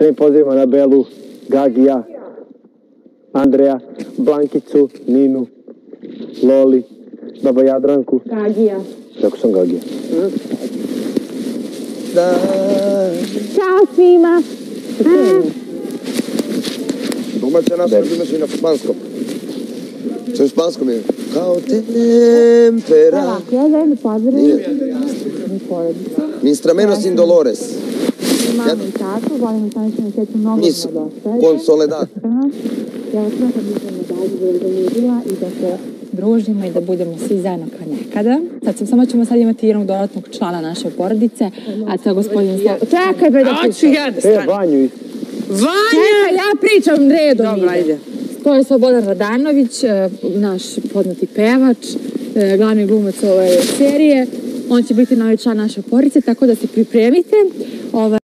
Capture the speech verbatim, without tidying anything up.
Svim pozivima na Belu, Gagija, Andreja, Blankicu, Ninu, Loli, baba Jadranku. Gagija. Tako sam Gagija. Da. Ćao svima. Domaća naša imaš i na španskom. Što je španskom je? Kao tempera. Ovako, ja zajedno pozdravim mi porodicu. Minstrameno sin Dolores. Mamu i tatu, volim i taničnu mjesecu mnogo Mis mnogo ostaje. con soledad. Ja vas mnogo mislim da dalje da ljudila i da se družimo i da budemo svi zajedno kao nekada. Sad sam, samo ćemo sad imati jednog dodatnog člana naše porodice, a to je gospodin Slobo. Čekaj bre da pričam. Hoću ja da stanem. E, Vanju isto. Vanja! Čekaj, ja pričam redom. Dobro, ajde. To je Slobodan Radanović, naš poznati pevač, glavni glumac ove serije. On će biti novi član naše porodice, tako da se pripremite.